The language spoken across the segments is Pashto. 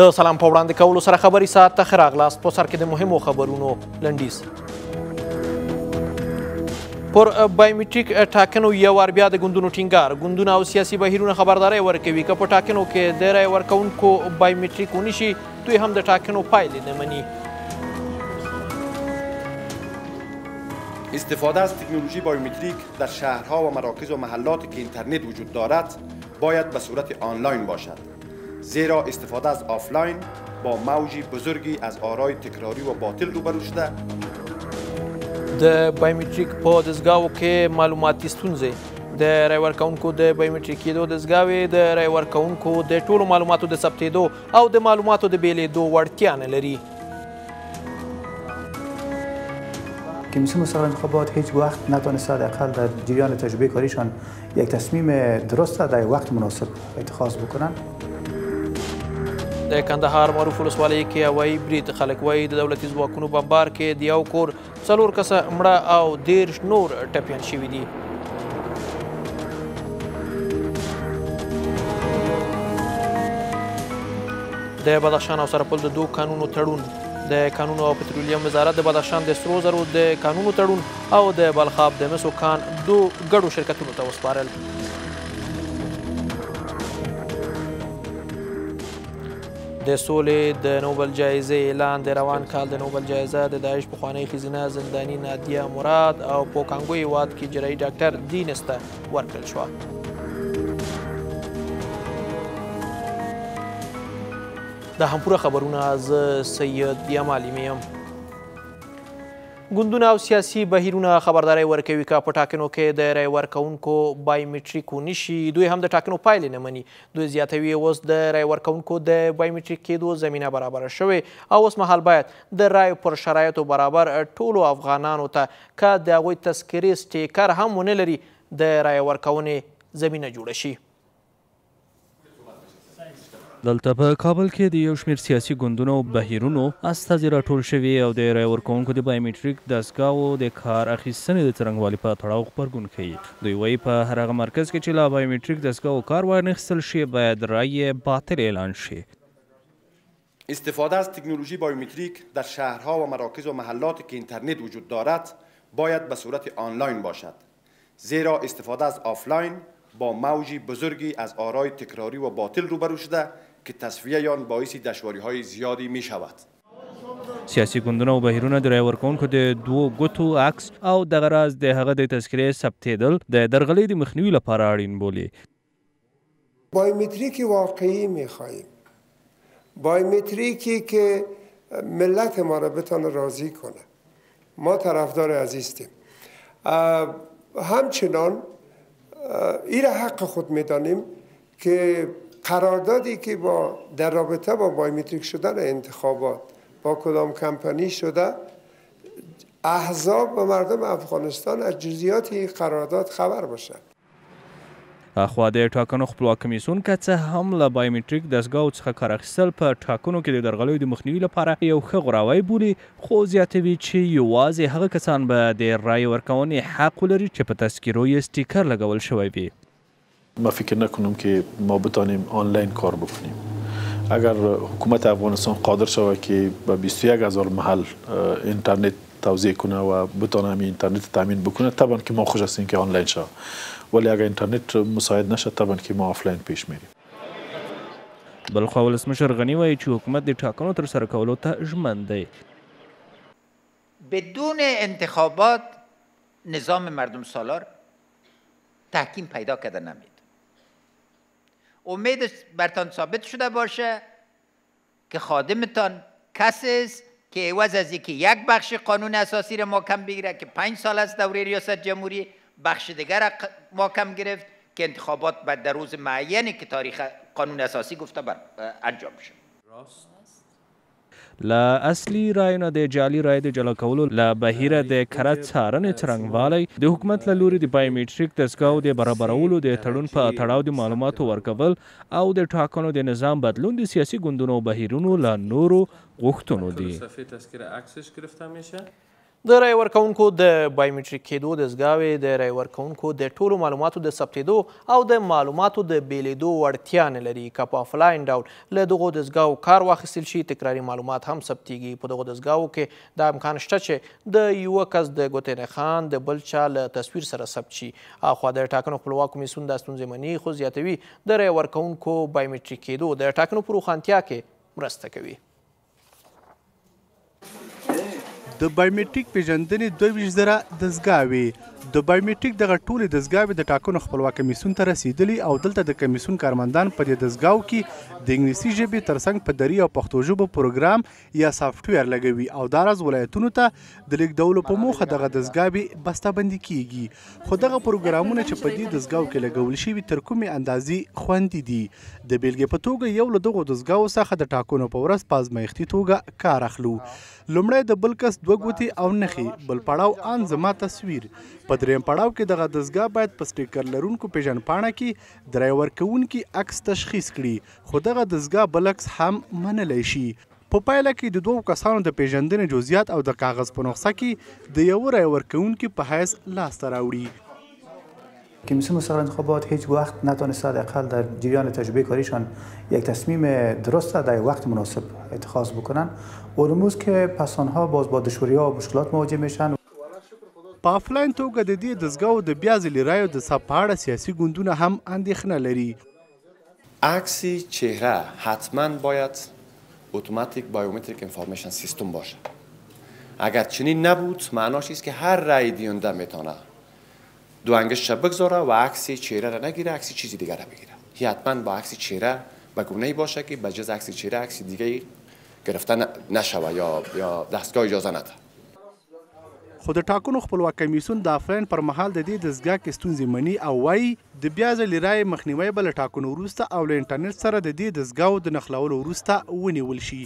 د سلام په وړاندې کولو سره خبري ساعت ته ښه راغلاست. په سر کې د مهمو خبرونو لنډیز. پر بایومټریک ټاکنو یو وار بیا د ګوندونو ټینګار. ګوندونه او سیاسي بهیرونه خبرداری ورکوي که په ټاکنو کې د رای ورکوونکو بایومټریک ونشي دوی هم د ټاکنو پایلې نه مني. استفاده از تکنولوژی بایومتریک در شهرها و مراکز و محلاتی که اینترنت وجود دارد باید به صورت آنلاین باشد، زیرا استفاده از آفلاین با موجی بزرگی از آرای تکراری و باطل روبرو شده. د بایومټریک په دستګاوو کې معلوماتي ستونزې. د رای ورکوونکو د بایومټریک کېدو دستګاوې د رای ورکوونکو د ټولو معلوماتو د ثبتېدو او د معلوماتو د بیلېدو وړتیا نه لري. کمیسیون مستقل انتخابات هیچ وقت نتونسته حداقل در جریان تجربه کاریشان یک تصمیم درست در وقت مناسب اتخاذ بکنن. د کندهار معروف ولسوالۍ کې هوایي برید. خلک وایي د دولتي ځواکونو بمبار کې د یو کور 4 کسه مړه او 13 نور ټپیان شوي دي. د بدخشان او سرپل د 2 کانونو تړون. د کانونو او پترولیم وزارت د بدخشان د سرو زرو د کانونو تړون او د بلخاب د مسو کان 2 ګډو شرکتونو ته وسپارل. د سولې د نوبل جایزې اعلان. د روان کال د نوبل جایزه د داعش پخوانۍ ښځینه زنداني نادیه مراد او په کانګو هیواد کې جراحي ډاکټر دینس ته ورکړل شوه. دا هم پوره خبرونه. زه سید یامالي یم. ګوندونه او سیاسي بهیرونه خبرداری ورکوي که په ټاکنو کې د رای ورکوونکو بایومټریک ونشي دوی هم د ټاکنو پایلې نه مني. دوی زیاتوي اوس د رای ورکوونکو د بایومټریک کېدو زمینه برابره شوې او اوس مهال باید د رای پر شرایطو برابر ټولو افغانانو ته که د هغوی تذکرې سټیکر هم ونه لري د رای ورکونې زمینه جوړه شي. دلته په کابل کې د یو شمېر سیاسي ګوندونو او بهیرونو استازي راټول شوي او د رای ورکوونکو د بایومټریک دستګاوو د کار اخیستنې د څرنګوالي په تړاو غبرګون ښیي. دوی وایي په هر هغه مرکز کې چې له بایومټریک دستګاوو کار وانخیستل شي باید رای باطل اعلان شي. استفاده از تکنولوژی بایومتریک در شهرها و مراکز و محلاتی که اینترنت وجود دارد باید به صورت آنلاین باشد، زیرا استفاده از آفلاین با موجی بزرگی از آرای تکراری و باطل روبرو شده که تصفیه آن باعث دشواری‌های زیادی می شود. سیاسي ګوندونه او بهیرونه د رای ورکوونکو د 2 ګوتو عکس او دغه راز د هغه د تذکرې ثبتېدل د درغلۍ د مخنیوي لپاره اړین بولي. بایومتریک واقعی می‌خواهیم. بایومتریکی که ملت ما را بتونه راضی کنه. ما طرفدار عزیزیم. همچنان این حق خود می‌دانیم که قراردادی که در رابطه با بایومتریک شدن انتخابات با کدام کمپانی شده احزاب و مردم افغانستان از جزئیات این قرارداد خبر باشند. اخوا د ټاکنو خپلواک کمیسیون که څه هم له بایومټریک دستګاو څخه کار اخیستل په ټاکنو کې د درغلیو د مخنیوي لپاره یو ښه غوراوی بولي، خو زیاتوي چې یوازې هغه کسان به د رای ورکونې حق ولري چې په تذکیرو یې سټیکر لګول شوی وي. ما فکر نکنم که ما بتانیم آنلاین کار بکنیم. اگر حکومت افغانستان قادر شود که به 21,000 محل اینترنت توزیع کنه و بتانه همین اینترنت تامین بکنه طبعا که ما خوش هستیم که آنلاین شود، ولی اگر اینترنت مساعد نشد طبعا که ما آفلاین پیش میریم. بلخوا ولسمشر غنی وایي چې حکومت د ټاکنو ترسره کولو ته ژمن دی. بدون انتخابات نظام مردم سالار تحکیم پیدا کرده نمید. امید برتان ثابت شده باشه که خادمتان کسی است که عوض از اینکه یک بخش قانون اساسی را محکم بگیره که 5 سال از دوره ریاست جمهوری بخش دیگر را محکم گرفت که انتخابات بعد در روز معینی که تاریخ قانون اساسی گفته انجام شد. له اصلي رایو نه د جعلي رایو د جلا کولو له بهیره د کره څارنې څرنګوالی د حکومت له لوري د بایومټریک دستګاو د برابرولو د تړون په تړاو د معلوماتو ورکول او د ټاکنو د نظام بدلون د سیاسي ګوندونو او بهیرونو له نورو غوښتنو دي. د رای ورکوونکو د بایومټریک کېدو دستګاوې د رای ورکوونکو د ټولو معلوماتو د ثبتېدو او د معلوماتو د بیلېدو وړتیا نه لري. که په آفلاین ډول له دغو دستګاوو کار واخیستل شي، تکراري معلومات هم ثبتېږي. په دغو دستګاوو کې دا امکان شته چې د یوه کس د ګوتې نښان د بل چا له تصویر سره ثبت شي. اخوا د ټاکنو خپلواک کمیسیون دا ستونزې مني، خو زیاتوي د رای ورکوونکو بایومټریک کېدو د ټاکنو په روښانتیا کې مرسته کوي. د بایومټریک پیژندنې 22,000 دستګاوې. د بایومټریک دغه ټولې دستګاوې د ټاکنو خپلواک کمیسیون ته رسیدلي او دلته د کمیسیون کارمندان په دې دستګاو کې د انګلیسي ژبې ترڅنګ په دري او پښتو ژبو پروګرام یا سافټویر لګوي او دا راز ولایتونو ته د لیږدولو په موخه دغه دستګاوې بسته‌بندي کیږي. خو دغه پروګرامونه چې په دې دستګاو کې لګول شوي تر کومې اندازې خوندي دي؟ د بیلګې په توګه یو له دغو دستګاو څخه د ټاکنو په ورځ په ازمایښتي توګه کار اخلو. لومړی د بل کس 2 ګوتې او نښې، بل پړاو ان زما تصویر. په دریم پړاو کې دغه دستګاه باید په سټیکر لرونکو پیژندپاڼه کې د رای ورکوونکي عکس تشخیص کړي، خو دغه دستګاه بل عکس هم منلی شي. په پایله کې د 2 کسانو د پیژندنې جزئیات او د کاغذ په نسخه کې د یو رای ورکوونکي په حیث لاسته راوړي. کمیسیون مستقل انتخابات هیچ وقت نتونسته حداقل در جریان تجربه کاریشان یک تصمیم درست در وقت مناسب اتخاذ بکنن. اون روز که پس آنها باز با دشواری‌ها و مشکلات مواجه میشن. په آفلاین توګه د دې دستګاو د بیا ځلې رایو د ثبت په اړه سیاسي ګوندونه هم اندېښنه لري. عکس چهره حتما باید اتوماتیک بایومتریک انفارمیشن سیستم باشه. اگر چنین نبود معناش است که هر رای دهنده میتونه دو انگشت بگذاره و عکس چهره را نگیره، عکس چیزی دیگر را بگیره. حتما با عکس چهره به گونه‌ای باشه که به جز عکس چهره عکس دیگه گرفته نشوه یا دستگاه اجازه نده. خو د ټاکنو خپلواک کمیسیون د آفلاین پر مهال د دې دستګاه کې ستونزې مني او وایي د بیا ځلې رایې مخنیوی به له ټاکنو وروسته او له انټرنیټ سره د دې دستګاو د نښلولو وروسته ونیول شي.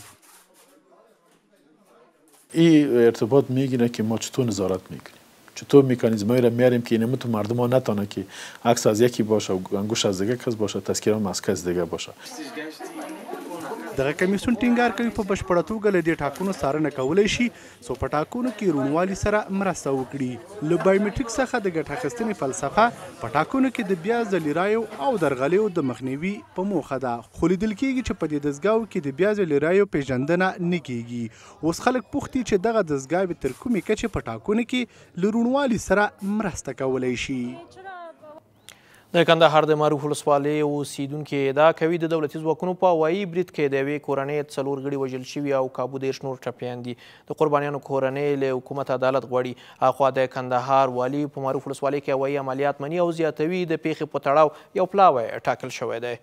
این ارتباط میگیره که ما چطور نظارت میکنیم، چطور مکانیزمایی را میاریم که اینمون تو مردم ها نتانه که عکس از یکی باشه و انگوش از دیگه کس باشه، تذکیه هم از کس دیگه باشه. دغه کمیسیون ټینګار کوي په بشپړه توګه له دې ټاکنو څارنه کولی شي څو په ټاکنو کې روڼوالي سره مرسته وکړي. له بایومټریک څخه د ګټه اخیستنې فلسفه په ټاکنو کې د بیا ځلې رایو او درغلیو د مخنیوي په موخه ده، خو لیدل کېږي چې په دې دستګاو کې د بیا ځلې رایو پیژندنه نه کېږي. اوس خلک پوښتي چې دغه دستګاوې تر کومې کچې په ټاکنو کې له روڼوالي سره مرسته کولی شي. د کندهار د معروف ولسوالۍ اوسیدونکي ادعا کوي د دولتي ځواکونو په هوایي برید کې د یوې کورنۍ 4 غړي وژل شوي او کابو 10 نور ټپیان دي. د قربانیانو کورنۍ له حکومت عدالت غواړي. اخوا د کندهار والي په معروف ولسوالۍ کې هوایي عملیات مني او زیاتوي د پیښې په تړاو یو پلاوی ټاکل شوی دی.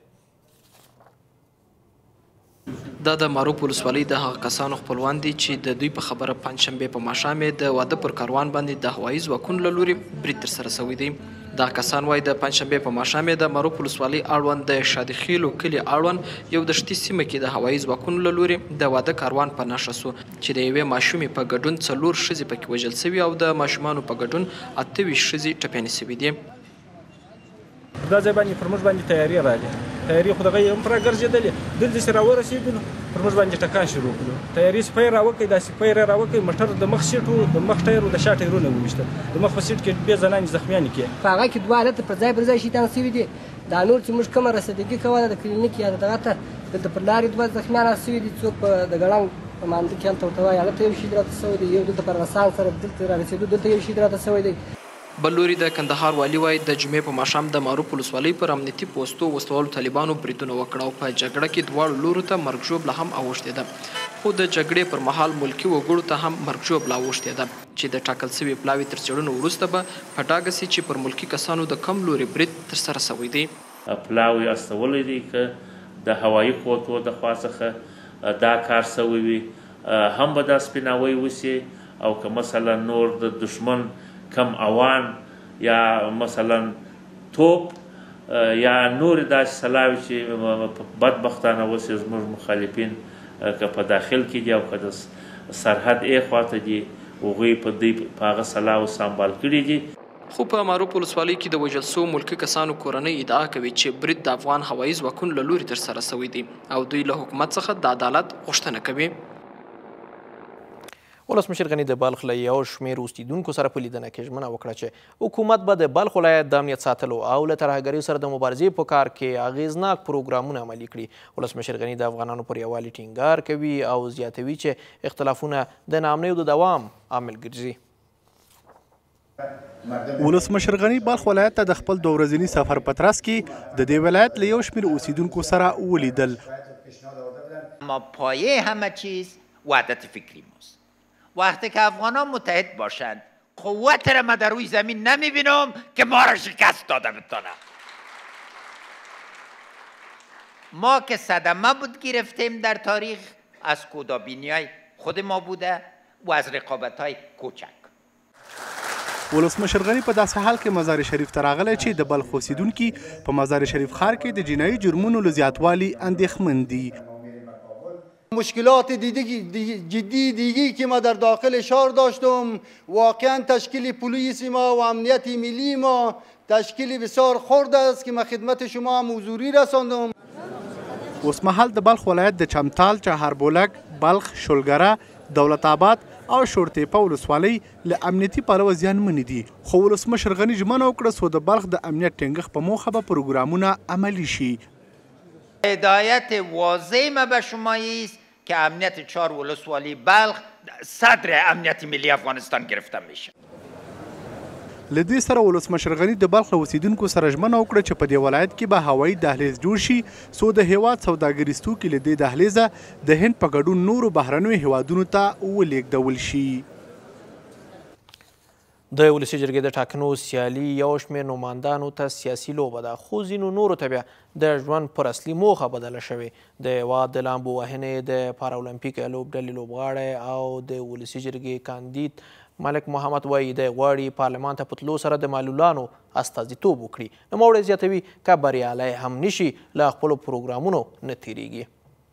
دا د معروف ولسوالۍ د هغه کسانو خپلوان دي چې د دوی په خبره پنجشنبې په ماښام د واده پر کاروان باندې د هوایي ځواکونو له لورې برید ترسره شوی دی. دا کسان وایي د پنجشنبې په ماښام د معروف ولسوالۍ اړوند د شادي خیلو کلي اړوند یو دښتي سیمه کې د هوایي ځواکونو له لورې د واده کاروان په نښه شو چې د یوې ماشومې په ګډون 4 ښځې پکې وژل شوي او د ماشومانو په ګډون 28 ښځې ټپیانې شوي دي. دا ځای باندې پر موږ باندې تیاري راغلې، تیاري خو دغه یې هم راګرځېدلې، دلته چې راورسېدو نو پر موږ باندې ټکان شروع کړو. تیاري سپی راوکړئ، دا سپی راوکړئ، موټر د مخ سیټ و، د مخ ټایر و، د شا ټایرونه وویشتل. د مخ په سیټ کې 2 زنانې زخمیانې کړې. په هغه کې 2 حالته پر ځای پر ځای شهیدان شوي دي. دا نور چې موږ کومه رسېدګي کوله د کلینیک یا دغه ته دلته پر لارې 2 زخمیان شوي دي، څوک په د ګړنګ په مانده کې هلته ورته وایي هلته یو شهید راته شوی دی، یو دلته پر غسان سره دلته رارسېدو دلته یو شهید راته شوی دی. بل لوري د کندهار والي وایي د جمعې په ماښام د معروف ولسوالۍ پر امنیتي پوستو وسلوالو طالبانو بریدونه وکړه او په جګړه کې دواړو لورو ته مرګ ژوبله هم اوښتې ده. خو د جګړې پر مهال ملکي وګړو ته هم مرګ ژوبله اوښتې ده چې د ټاکل شوي پلاوي تر څېړنو وروسته به په ډاګه سي چې پر ملکي کسانو د کم لوري برید ترسره شوی دی. پلاوی استولی دی که د هوایي قوتو د خوا څخه دا کار شوی وي، هم به دا سپیناوی وسي او که مثلا نور د دشمن کم اوان یا مثلا توپ یا نور داسې سلاوي چې بدبختانه اوس زموږ مخالفین که په داخل کې دي او که د سرحد ای خواته دي هغوی په هغه سلاو سمبال کړي دي. خو په معروف ولسوالۍ کې د وژل شوو ملکي کسانو کورنۍ ادعا کوي چې برید د افغان هوایي ځواکونو له لورې ترسره شوی دی او دوی له حکومت څخه د عدالت غوښتنه کوي. ولسمشر غني د بلخ له یو شمېر اوسیدونکو سره په لیدنه کې ژمنه وکړه چې حکومت به د بلخ ولایت د امنیت ساتلو او له ترهګریو سره د مبارزې په کار کې اغیزناک پروګرامونه عملي کړي. ولسمشر غني د افغانانو پر یووالي ټینګار کوي او زیاتوي چې اختلافونه د ناامنیو د دوام عامل ګرځي. ولسمشر غني بلخ ولایت ته د خپل 2 ورځني سفر په ترڅ کې د دې ولایت له یو شمېر اوسیدونکو سره ولیدل. ما پایه همه چیز وحدت فکری ماست. وقتی که افغانان متحد باشند قوت را من در روی زمین نمیبینم که ما را شکست داده بتونه. ما که صدمه بود گرفتیم در تاریخ از کودابینی‌های خود ما بوده و از رقابت‌های کوچک. ولسمشر غني په داسې حال کې مزار شریف ته راغلی چې د بلخ اوسیدونکي په مزار شریف ښار کې د جنایي جرمونو له زیاتوالي اندېښمن دي. مشکلات جدی دیگی که ما در داخل شهر داشتم واقعا تشکیل پلیس ما و امنیت ملی ما تشکیل بسیار خرد است که ما خدمت شما هم حضوری رساندم. اوس مهال د بلخ ولایت د چمتال، چهاربولک، بلخ، شلګره، دولت آباد او شورتیپه ولسوالۍ له امنیتي پلوه زیانمنې دي، خو ولسمشر غني ژمنه وکړه څو د بلخ د امنیت ټینګښت په موخه به پروګرامونه عملي شي. هدایت واضح ما به شما است که امنیت 4 ولسوالی بلخ صدر امنیت ملی افغانستان گرفته میشه. له دې سره ولسمشر غني د بلخ له اوسیدونکو سره ژمنه وکړه چې په دې ولایت کې به هوایي دهلیز جوړ شي څو د هیواد سوداګریز توکي له دې دهلیزه د هند په ګډون نورو بهرنیو هیوادونو ته ولېږدول شي. د ولسي جرګې د ټاکنو سیالي یو شمېر نمایندانو ته سیاسي لوبه ده، خو ځینو نورو ته بیا د ژوند پر اصلي موخه بدله شوې. د هېواد د لامبو وهنې د پاراولمپیک لوبډلې لوبغاړی او د ولسي جرګې کاندید ملک محمد وایي دی غواړي پارلمان ته په تلو سره د معلولانو استازیتوب وکړي. نوموړی زیاتوي که بریالی هم نشي له خپلو پروګرامونو نه تیریږي.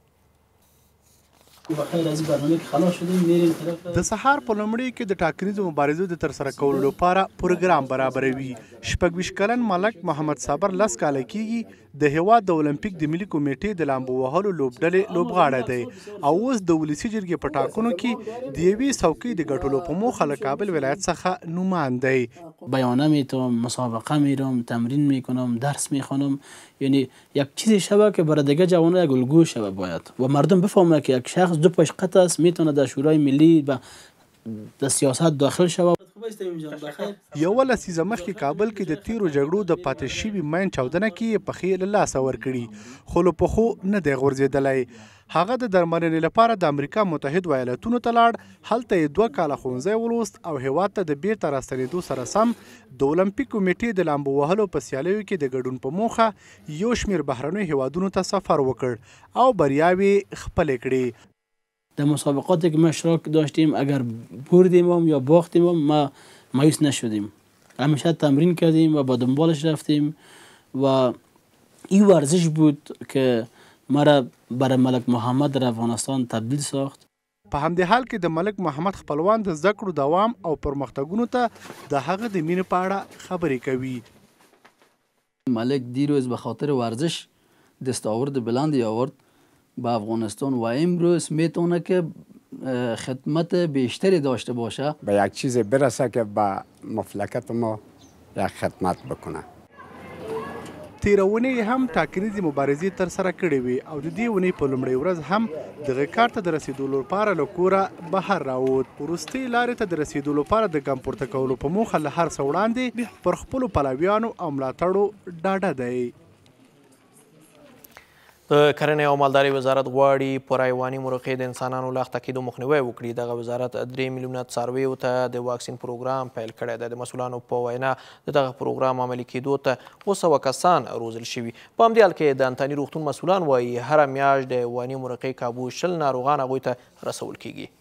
د سهار په لومړي کې د ټاکنیزو مبارزو د ترسره کولو لپاره پروګرام برابروي. 26 کلن ملک محمد صابر 10 کاله کېږي د هیواد د اولمپیک د ملي کمیټې د لامبو وهلو لوبډلې لوبغاړی دی او اوس د ولسي جرګې په ټاکنو کې د یوې څوکۍ د ګټلو په موخه له کابل ولایت څخه نوماند دی. بیانه میتونم، مسابقه میرم، تمرین میکنم، درس میخوانم. یعنی یک چیزی شبه که برای دیگه جوانان یک الگو شبه باید و مردم بفهمه که یک شخص 2 پاش قطع است میتونه در شورای ملی و د سیاست داخل شوه. یوه لسیزه مخکې کابل کې د تیرو جګړو د پاتې شوي مین چاودنه کې یې پښې له لاسه ورکړي، خو له پښو نه دی غورځېدلی. هغه د درملنې لپاره د امریکا متحد ایالتونو ته لاړ، هلته یې 2 کاله ښوونځی ولوست او هیواد ته د بیرته راستنېدو سره سم د اولمپیک کمیټې د لامبو وهلو په سیالیو کې د ګډون په موخه یو شمېر بهرنیو هیوادونو ته سفر وکړ او بریاوې خپلې کړې. در مسابقاتی که ما اشتراک داشتیم اگر بردیم یا باختیم ما مایوس نشدیم، همیشه تمرین کردیم و با دنبالش رفتیم و این ورزش بود که مرا برای ملک محمد در افغانستان تبدیل ساخت. په همدې حال کې د ملک محمد خپلوان د زده کړو دوام او پرمختګونو ته د هغه د مینې په اړه خبرې کوي. ملک دیروز به خاطر ورزش دستاورد بلندی آورد به افغانستان و امروز میتونه که خدمت بیشتری داشته باشه، به یک چیز برسه که به مملکت ما یک خدمت بکنه. تیرونې هم ټاکنیزې مبارزې ترسره کړې وې او د دې ونې په لومړۍ ورځ هم دغه کار ته د رسېدو لپاره له کوره بهر راووت. وروستۍ لارې ته د رسېدو لپاره د ګام پورته کولو په موخه له هر څه وړاندې پر خپلو پلویانو او ملاتړو ډاډه دی. د کرنې او مالدارۍ وزارت غواړي پر حیواني مرغۍ د انسانانو له اخته کېدو مخنیوی وکړي. دغه وزارت 3 میلیونه څارویو ته د واکسین پروګرام پیل کړی دی. د مسؤلانو په وینا د دغه پروګرام عملي کېدو ته 200 کسان روزل شوي. په همدې حال کې د انتاني روغتون مسؤلان وایي هره میاشت د حیواني مرغۍ کابو 20 ناروغان هغوی ته رسول کېږي.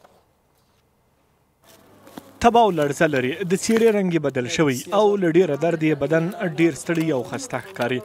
تبه او لړزه لري، د څېرې رنګ یې بدل شوی او له ډېره درد یې بدن ډېر ستړی او خسته ښکاري.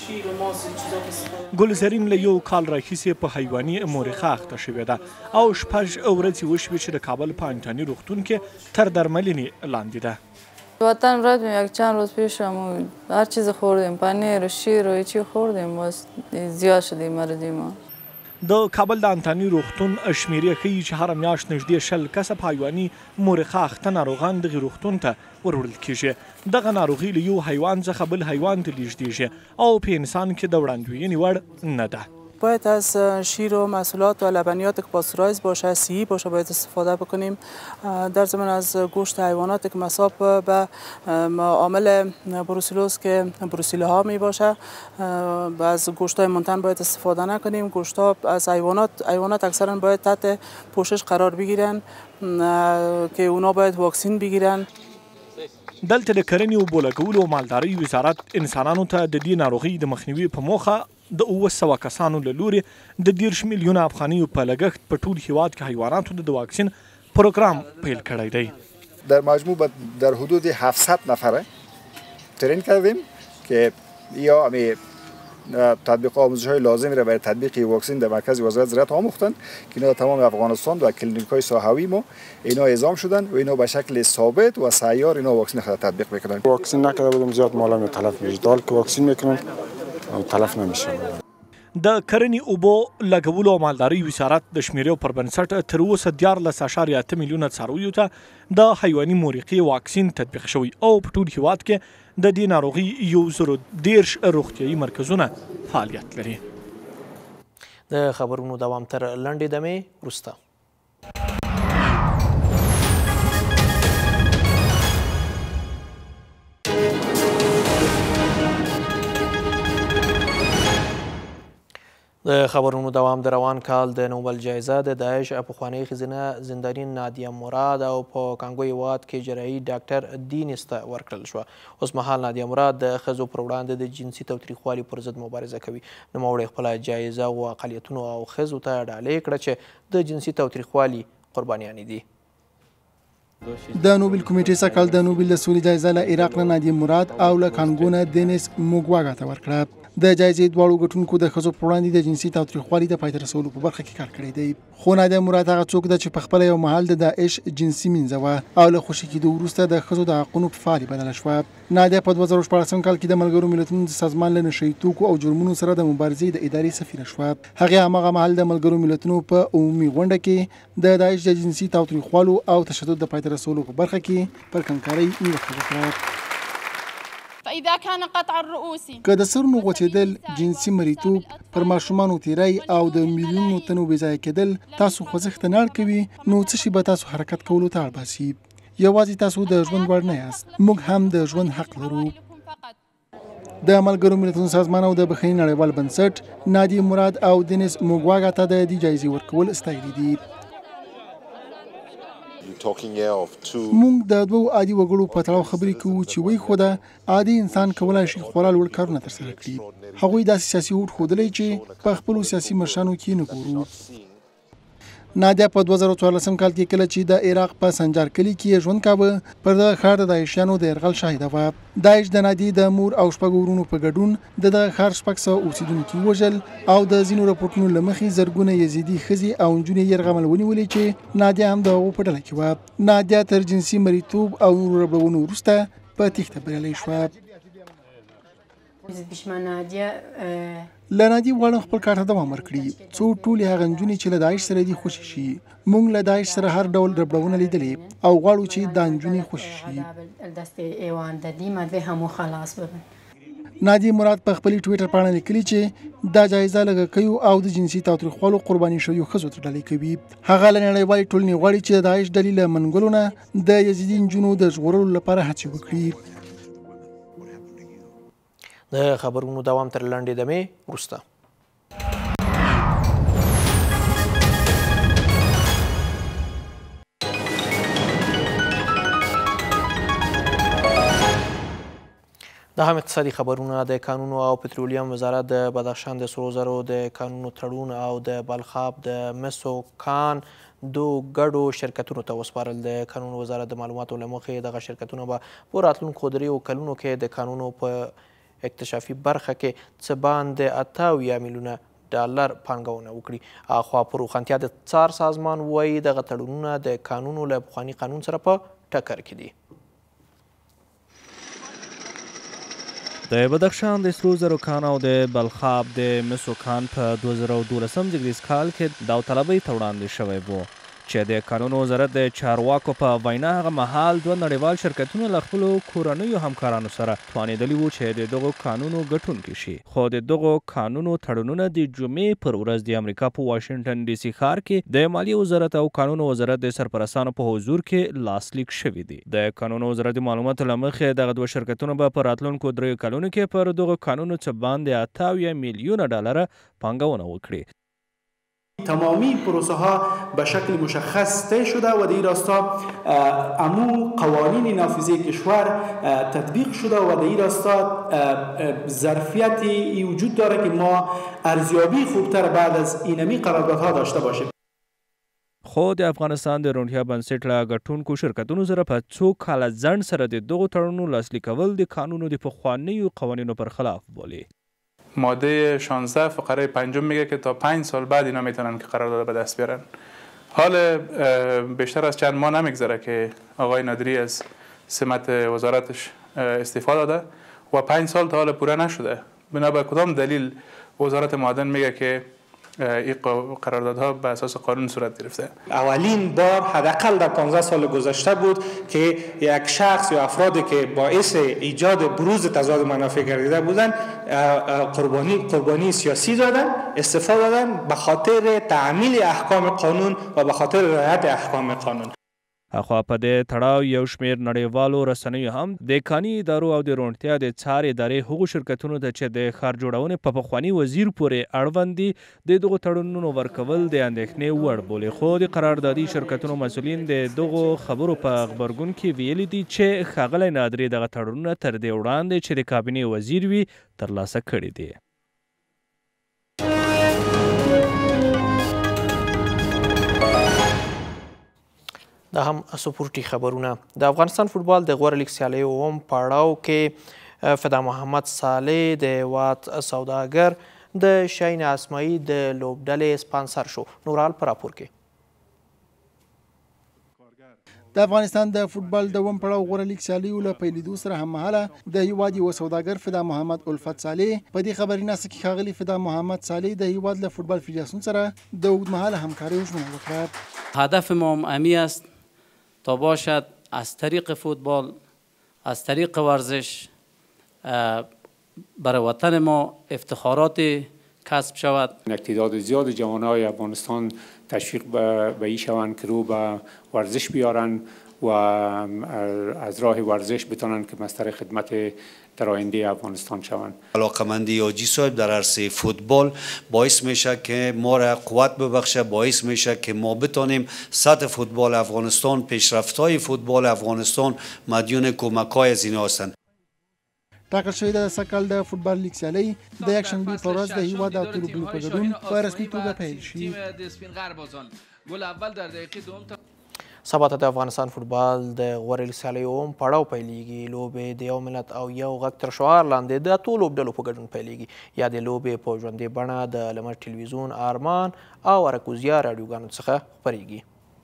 ګلزرین له یو کال راهیسې په حیواني مرغۍ اخته شوې ده او 6 ورځې وشوې چې د کابل په انتاني روغتون کې تر درملنې لاندې ده. وطن رفتیم یک چند روز پیشم و هر چیز خوردیم، پنیر و شیر و چی خوردیم، باز زیاد شدیم مردی ما. د کابل د انتاني روغتون شمیرې ښیي چې هره میاشت نږدې 20 کسه په حیواني مورخه اخته ناروغان دغې روغتون ته وروړل کیږي. دغه ناروغي له یو حیوان څخه بل حیوان ته لیږدیږي او په انسان کې د وړاندوینې وړ نه ده. باید از شیر و محصولات و لبنیات که پاستورایز باشه، صحی باشه باید استفاده بکنیم. در ضمن از گوشت حیوانات که مصاب به عامل بروسیلوز که بروسیله ها می باشه و از گوشت های منتن باید استفاده نکنیم. گوشت ها از حیوانات اکثرا باید تحت پوشش قرار بگیرن که اونا باید واکسین بگیرن. دلته د کرنې او بولګولو او مالدارۍ وزارت انسانانو ته د دې ناروغۍ د مخنیوي په موخه د 700 کسانو له لوري د 10 میلیونه افغانیو په لګښت په ټول هیواد کې حیواناتو د واکسین پروګرام پیل کړی دی. در مجموع در حدود 700 نفره ترین کردیم که یا همی تطبیق آموزش های لازم را برای تطبیق واکسین در مرکز وزارت زراعت آموختند که اینا تمام افغانستان و کلینیک های ساحوی ما اینا اعزام شدن و اینا به شکل ثابت و سیار اینا واکسین خود تطبیق میکنن. واکسین نکرده بودم زیاد مالا می تلف میشه. دال که واکسین میکنن تلف نمیشه. د کرنې اوبو لګولو او مالدارۍ وزارت د شمیرې پر بنسټ تر اوسه 14.8 میلیونه څارویو ته د حیواني مورخې واکسین تطبیق شوی او په ټول هیواد کې د دې ناروغي 110 روغتیایي مرکزونه فعالیت لري. د خبرونو دوام تر لنډې دمې وروسته. د خبرونو دوام د روان کال د نوبل جایزه د داعش پخوانۍ ښځینه زنداني نادیه مراد او په کانګو هیواد کې جراحي ډاکټر دینس ته ورکړل شوه. اوس مهال نادیه مراد د ښځو پر وړاندې د جنسي تاوتریخوالي پر ضد مبارزه کوي. نوموړې خپله جایزه او اقلیتونو او ښځو ته ډالۍ کړه چې د جنسي تاوتریخوالي قربانیانې دي. د نوبل کمیټې څخه د نوبل د سولې جایزه له عراق نه نادیه مراد او له کانګو نه دینس موګواګا ته ورکړه. د جایزې دواړو ګټونکو د ښځو پر وړاندې د جنسي تاوتریخوالي د پای ته رسولو په برخه کې کار کړی دی. خو نادیه مراد هغه څوک ده چې په خپله یو مهال د داعش جنسي مینځه وه او له خوشي کېدو وروسته د ښځو د حقونو په فعالې بدله شوه. نادیه په 2014 کال کې د ملګرو ملتونو د سازمان له نشه یي توکو او جرمونو سره د مبارزې د ادارې سفیره شوه. هغې هماغه مهال د ملګرو ملتونو په عمومي غونډه کې د داعش د جنسي تاوتریخوالو او تشدد د پای ته رسولو په برخه کې پر کنکارۍ نیوکه وکړه. که د سرونو غوڅېدل، جنسي مریتوب، پر ماشومانو تیری او د میلیونونو تنو بېځایه کېدل تاسو خوځښت ته نه اړ کوي، نو څه شي به تاسو حرکت کولو ته اړ باسي. یوازې تاسو د ژوند وړ نه یاست، موږ هم د ژوند حق لرو. د ملګرو ملتونو سازمان او د بخښنې نړیوال بنسټ نادیه مراد او دینس موګواګا ته د دې جایزې ورکول ستایلي دي. مونږ د دوو عادي وګړو په تړاو خبرې کوو چې وایي خو ده عادي انسان کولی شي خورا لوړ کارونه ترسره کړي. هغوی داسې سیاسي هوډ ښودلی چې په خپلو سیاسي مشرانو کې نه ګورو. نادیه په 2014 کال کې کله چې د عراق په سنجار کلي کې ژوند کاوه، پر دغه ښار د داعشیانو د یرغل شاهده وه. داعش د نادیې د مور او شپږو ورونو په ګډون د دغه ښار 600 اوسېدونکي وژل او د ځینو راپورټونو له مخې زرګونه یزیدي ښځې او نجونې یرغمل ونیولې چې نادیه هم د هغو په ډله کې وه. نادیه تر جنسي مریتوب او نورو ربړونو وروسته په تېښته بریالی شوه. له نادیې غواړم خپل کار ته دوام ورکړي، څو ټولې هغه نجونې چې له داعش سره دي خوشي شي. موږ له داعش سره هر ډول ربړونه لیدلې او غواړو چې دا نجونې خوشي شي. نادیه مراد په خپلې ټویټر پاڼه لیکلي چې دا جایزه لږکیو او د جنسي تاوتریخوالو قرباني شویو ښځو ته ډالۍ کوي. هغه له نړیوالې ټولنې غواړي چې د داعش ډلې له منګلو نه د یزیدي نجونو د ژغورلو لپاره هڅې وکړي. د خبرونو دوام تر لنډې دمې وروسته. دا هم اقتصادي خبرونه. د کانونو او پترولیم وزارت د بدخشان د سرو زرو د کانونو تړون او د بلخاب د مسو کان دو ګډو شرکتونو ته وسپارل. د کانونو وزارت د معلوماتو له مخې دغه شرکتونه به په راتلونکو 3 کلونو کې د کانونو په اکتشافي برخه کې څه باندې 88 میلیونه ډالر پانګونه وکړي. اخوا په روښانتیا د څار سازمان وایي دغه تړونونه د کانونو له پخواني قانون سره په ټکر کې دي. د بدخشان د سرو زرو کان او د بلخاب د مسو کان په 2012 زیږدیز کال کې داوطلبۍ ته وړاندې شوی و چې د کانونو وزارت د چارواکو په وینا هغه مهال دوه نړیوال شرکتونه له خپلو کورنیو همکارانو سره توانېدلي وو چې د دغو کانونو ګټونکي شي خو د دغو کانونو تړونونه د جمعې پر ورځ د امریکا په واشنګټن ډي سي ښار کې د مالیې وزارت او کانونو وزارت د سرپرستانو په حضور کې لاسلیک شوي دي د کانونو وزارت د معلوماتو له مخې دغه دوه شرکتونه به په راتلونکو 3 کلونو کې پر دغو کانونو څه باندې 88 میلیونه ډالره پانګونه وکړي. تمامی پروسه ها به شکل مشخص طی شده و در این راستا امو قوانین نافذه کشور تطبیق شده و در این راستا ظرفیتی وجود داره که ما ارزیابی خوبتر بعد از اینمی قراردادها داشته باشیم. خو د افغانستان د روڼتیا بنسټ له ګټونکو شرکتونو سره په څو کاله ځنډ سره د دغو تړونونو لاسلیک کول د قانونو د پخوانیو قوانینو پر خلاف بولي. ماده 16 فقره 5 میگه که تا 5 سال بعد اینا میتونن که قرارداد به دست بیارن. حال بیشتر از چند ماه نمیگذره که آقای نادری از سمت وزارتش استعفا داده و 5 سال تا حال پوره نشده. بنا به کدام دلیل وزارت معدن میگه که این قراردادها به اساس قانون صورت گرفته؟ اولین بار حداقل در 15 سال گذشته بود که یک شخص یا افرادی که باعث ایجاد بروز تضاد منافع گردیده بودند قربانی سیاسی دادن، استعفا دادن به خاطر تعمیل احکام قانون و به خاطر رعایت احکام قانون. اخوا په دې تړاو یو شمېر نړیوالو رسنیو هم د کاني ادارو او د روڼتیا د څار ادارې هغو شرکتونو ته چې د ښار جوړونې په پخواني وزیر پورې اړوند دي د دغو تړونونو ورکول د اندېښنې وړ بولي خو د قراردادي شرکتونو مسؤلین د دغو خبرو په غبرګون کې ویلي دي چې ښاغلی نادري دغه تړونونه تر دې وړاندې چې د کابینې وزیر وي ترلاسه کړي دي. دا هم سپورټي خبرونه. د افغانستان فوټبال د غوره لیګ سیالیو اووم پړاو کې فدا محمد صالح د هیواد سوداګر د شاهین اسماعي د لوبډلې سپانسر شو. نورال په راپور کې د افغانستان د فوټبال د اووم پړاو غوره لیګ سیالیو له پیلېدو سره هممهاله د هیواد یوه سوداګر فدا محمد الفت صالح په دې خبریناسه کې ښاغلي فدا محمد صالح د هیواد له فوټبال فدراسیون سره د اوږدمهاله همکارۍ ژمنه وکړه. هدف ما امی است تا باشد از طریق فوتبال از طریق ورزش برای وطن ما افتخارات کسب شود. تعداد زیاد جوانای افغانستان تشویق به این شوند که رو به ورزش بیارن و از راه ورزش بتونن که مستر خدمت در آینده افغانستان شوند. علاقمندی حاجی صاحب در عرصه فوتبال باعث میشه که ما را قوت ببخشه، باعث میشه که ما بتونیم سطح فوتبال افغانستان، پیشرفت‌های فوتبال افغانستان مدیون کمک‌های از اینا هستند. ټاکل شوې ده د سږکال د فوټبال لیګ سیالۍ د یکشنبې په ورځ د هیواد د اتو لوبډلو په ګډون په رسمي توګه پیل شي. سبا ته د افغانستان فوټبال د غوره لیګ سیالیو اووم پړاو پیلیږي. لوبې د یو ملت او یو غږ تر شعار لاندې د اتو لوبډلو په ګډون پیلیږي. یا د لوبې په ژوندۍ بڼه د لمر ټلویزیون، آرمان او اراکوزیا راډیوګانو څخه خپریږي.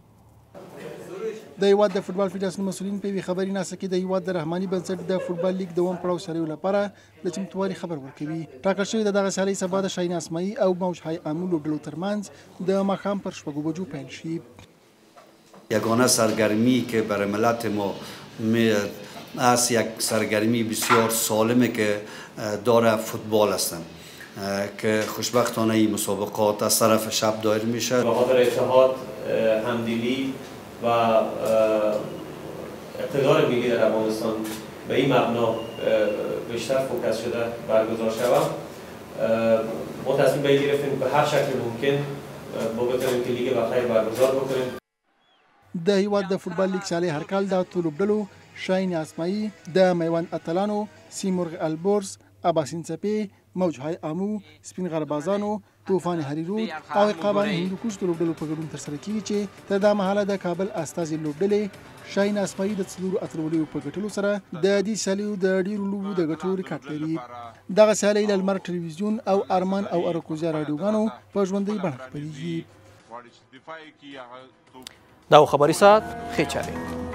د هیواد د فوټبال فدراسیون مسؤلین په یوې خبریناسه کې د هیواد د رحماني بنسټ د فوټبال لیګ د اووم پړاو سیالیو لپاره د چمتووالي خبر ورکوي. ټاکل شوې ده دغه سیالۍ سبا د شاهین اسماعي او موج های امو لوبډلو ترمنځ د ماښام پر 6 بجو پیل شي. یگانه سرگرمی که برای ملت ما از یک سرگرمی بسیار سالمه که داره فوتبال هستند که خوشبختانه این مسابقات از طرف شب دایر میشه. به خاطر اتحاد، همدلی و اقتدار ملی در افغانستان به این مبنا بیشتر فوکس شده برگزار شود. ما تصمیم به این گرفتیم به هر شکل ممکن ما بتونیم که لیگ بخیر برگزار بکنیم. د هیواد د فوټبال لیګ سیالۍ هر کال د اتو لوبډلو شاهین اسماعي، د میوند اتلانو، سیمرغ البرز، اباسین څپې، موج های امو، سپین غربازانو، طوفان هریرود او عقابان هندوکش د لوبډلو په ګډون ترسره کیږي چې تر دا مهاله د کابل استازي لوبډلې شاهین اسماعي د څلورو اتلولیو په ګټلو سره د دې سیالیو د ډیرو لوبو د ګټلو ریکارډ لري. دغه سیالۍ له لمر ټلویزیون او آرمان او اراکوزیا راډیوګانو په ژوندۍ بڼه خپریږي. دا خبري ساعت ښې چارې.